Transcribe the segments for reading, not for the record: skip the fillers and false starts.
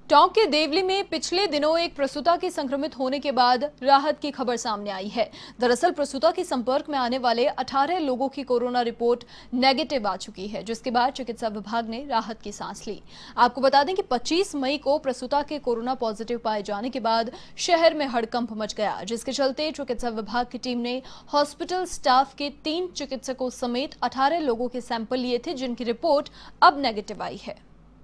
टोंक के देवली में पिछले दिनों एक प्रसूता के संक्रमित होने के बाद राहत की खबर सामने आई है। दरअसल प्रसूता के संपर्क में आने वाले 18 लोगों की कोरोना रिपोर्ट नेगेटिव आ चुकी है, जिसके बाद चिकित्सा विभाग ने राहत की सांस ली। आपको बता दें कि 25 मई को प्रसूता के कोरोना पॉजिटिव पाए जाने के बाद शहर में हड़कंप मच गया, जिसके चलते चिकित्सा विभाग की टीम ने हॉस्पिटल स्टाफ के 3 चिकित्सकों समेत 18 लोगों के सैंपल लिए थे, जिनकी रिपोर्ट अब नेगेटिव आई है।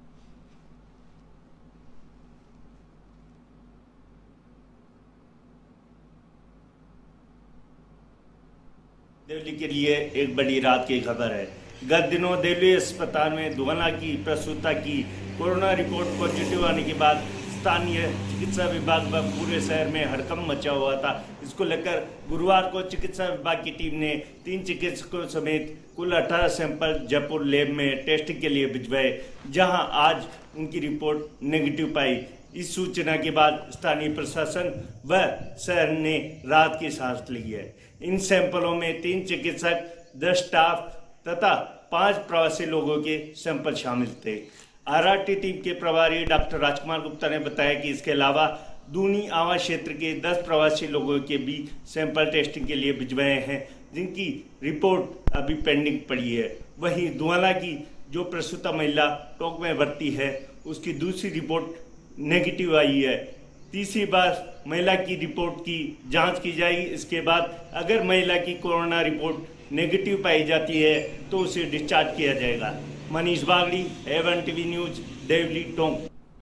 दिल्ली के लिए एक बड़ी रात की खबर है। गत दिनों दिल्ली अस्पताल में दुआना की प्रसूता की कोरोना रिपोर्ट पॉजिटिव आने के बाद स्थानीय चिकित्सा विभाग व पूरे शहर में हड़कंप मचा हुआ था। इसको लेकर गुरुवार को चिकित्सा विभाग की टीम ने 3 चिकित्सकों समेत कुल 18 सैंपल जयपुर लैब में टेस्टिंग के लिए भिजवाए, जहां आज उनकी रिपोर्ट नेगेटिव पाई। इस सूचना के बाद स्थानीय प्रशासन व शहर ने राहत की सांस ली है। इन सैंपलों में 3 चिकित्सक, 10 स्टाफ तथा 5 प्रवासी लोगों के सैंपल शामिल थे। आरआरटी टीम के प्रभारी डॉक्टर राजकुमार गुप्ता ने बताया कि इसके अलावा दूनी आवास क्षेत्र के 10 प्रवासी लोगों के भी सैंपल टेस्टिंग के लिए भिजवाए हैं, जिनकी रिपोर्ट अभी पेंडिंग पड़ी है। वहीं दुआना की जो प्रसूता महिला टोंक में भर्ती है, उसकी दूसरी रिपोर्ट नेगेटिव आई है। तीसरी बार महिला की रिपोर्ट की जांच की जाएगी। इसके बाद अगर महिला की कोरोना रिपोर्ट नेगेटिव पाई जाती है तो उसे डिस्चार्ज किया जाएगा। Manish Bagdi, A1 TV news, Deoli, Tonk.